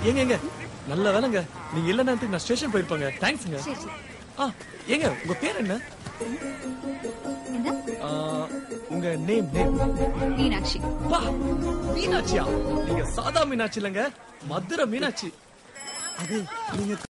ஏங்க ஏங்க நல்ல வேலைங்க, நீங்க இல்ல நேரத்துக்கு நான் ஸ்டேஷன் போயிருப்பாங்க. தேங்க்ஸ்ங்க. ஏங்க உங்க பேர் என்ன? உங்க நேம் மீனாட்சி. மீனாட்சியா? நீங்க சாதா மீனாட்சி இல்லங்க, மதுரை மீனாட்சி. அது நீங்க